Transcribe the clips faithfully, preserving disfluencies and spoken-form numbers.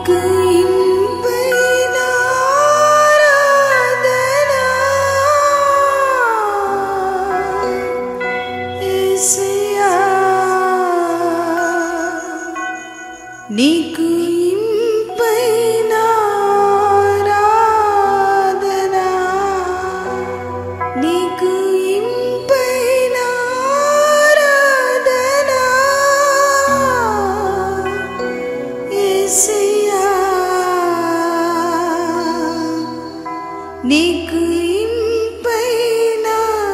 నీకు ఇంపైన ఆరాధన యేసయ్యా నీకు ఇంపైన ఆరాధన నీకు ఇంపైన ఆరాధన యేసయ్యా నీకు ఇంపైన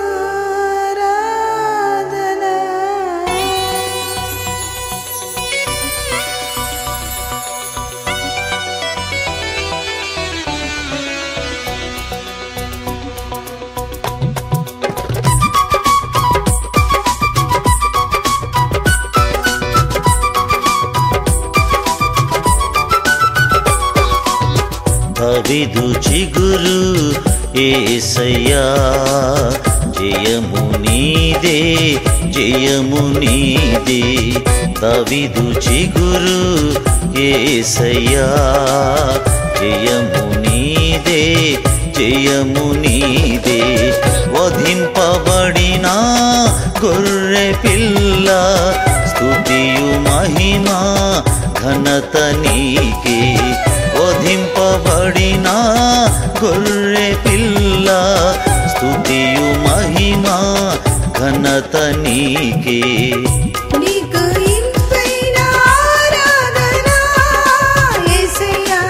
ఆరాధన దావీదు చిగురు యేసయ్యా జయము నీదే జయము నీదే దావీదు చిగురు యేసయ్యా జయము నీదే జయము నీదే వధింపబడిన గొర్రె పిల్ల స్తుతియు మహిమ ఘనత నీకే వధింపబడిన గొర్రె పిల్ల స్తుతియు మహిమ ఘనత నీకే నీకు ఇంపైన ఆరాధన యేసయ్యా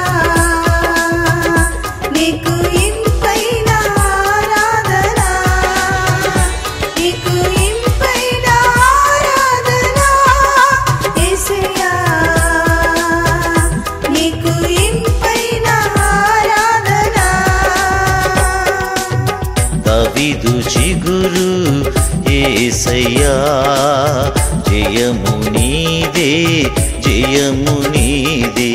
నీకు ఇంపైన ఆరాధన నీకు ఇంపైన ఆరాధన యేసయ్యా నీకు ఇంపైన ఆరాధన దావీదు చిగురు యేసయ్యా జయము నీదే జయము నీదే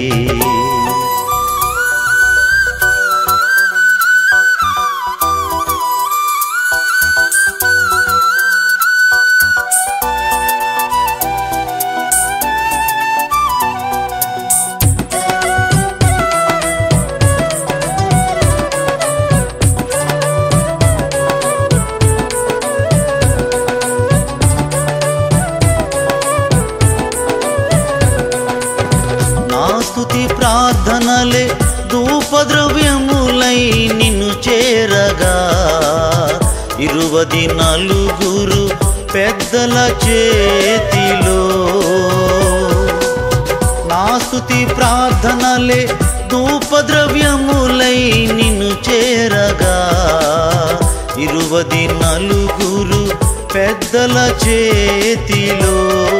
స్తుతి ప్రార్థనలే ధూపద్రవ్యములై నిన్ను చేరగా ఇరువది నలుగురు పెద్దల చేతిలో నా స్తుతి ప్రార్థనలే ధూపద్రవ్యములై నిన్ను చేరగా ఇరువది నలుగురు పెద్దల చేతిలో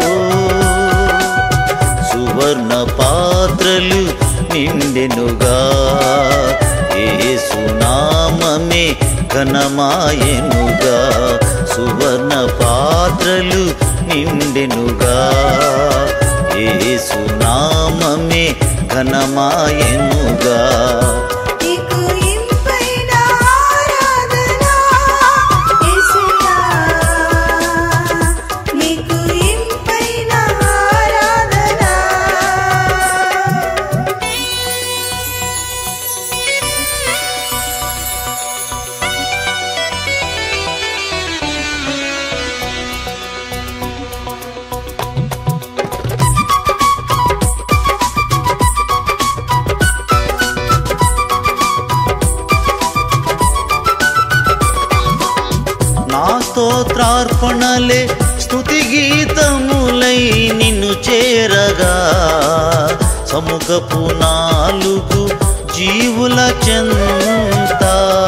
సువర్ణ పాత్రలు నిండెనుగా యేసు నామమే ఘనమాయెనుగా సువర్ణ పాత్రలు నిండెనుగా యేసు నామమే ఘనమాయెనుగా నీకు ఇంపైన ఆరాధన యేసయ్యా నీకు ఇంపైన ఆరాధన నా స్తోత్రార్పణలే స్తుతి గీతములై నిన్ను చేరగా సముఖపు నాలుగు జీవుల చెంత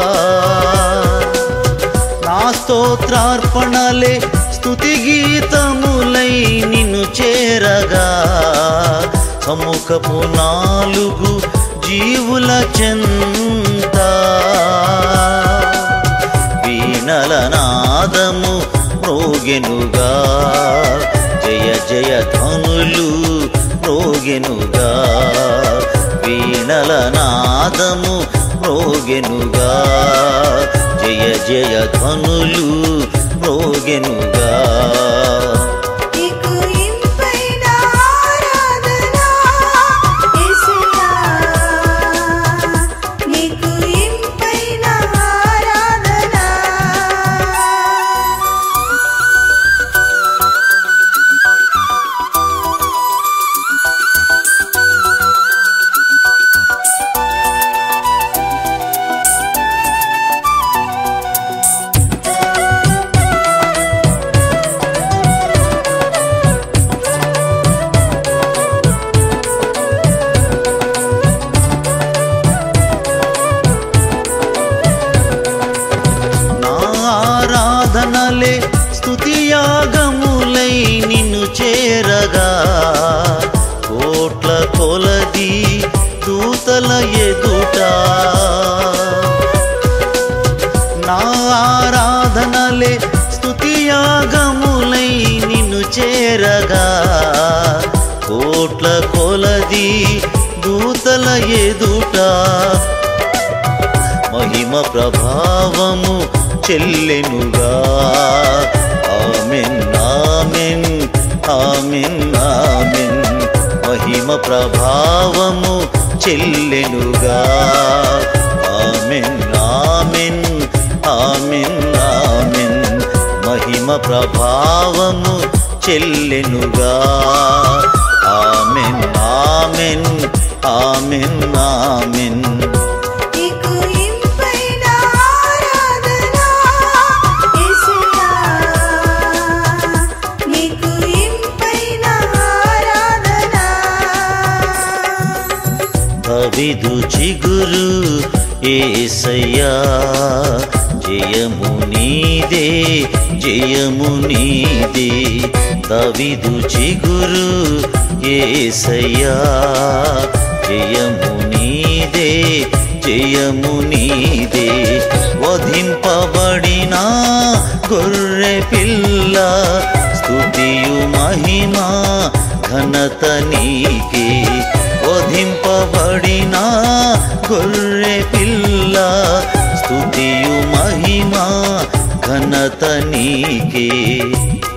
నా స్తోత్రార్పణలే స్తుతి గీతములై నిన్ను చేరగా సముఖపు నాలుగు జీవుల చెంత వీణల నాదము మ్రోగెనుగా జయ జయ ధ్వనులు మ్రోగెనుగా వీణల నాదము మ్రోగెనుగా జయ జయ ధ్వనులు మ్రోగెనుగా నీకు ఇంపైన ఆరాధన యేసయ్యా కొలది దూతల ఎదుట నా ఆరాధనలే స్తుతియాగములై నిన్ను చేరగా కోట్ల కొలది దూతల ఎదుట మహిమ ప్రభావము చెల్లెనుగా ఆమెన్ ఆమెన్ ఆమెన్ ఆమెన్ మహిమ ప్రభావము చెల్లెనుగా ఆమెన్ ఆమెన్ ఆమెన్ ఆమెన్ మహిమ ప్రభావము చెల్లెనుగా ఆమెన్ ఆమెన్ ఆమెన్ ఆమెన్ నీకు ఇంపైన ఆరాధన యేసయ్యా నీకు ఇంపైన ఆరాధన కవిదు చిగురు యేసయ్యా జయము నీదే జయము నీదే కవిదు చిగురు యేసయ్యా జయము నీదే జయము నీదే వధింపబడిన గొర్రె పిల్ల స్తుతియు మహిమ ఘనత నీకే వధింపబడిన గొర్రె పిల్ల స్తుతియు మహిమ ఘనత నీకే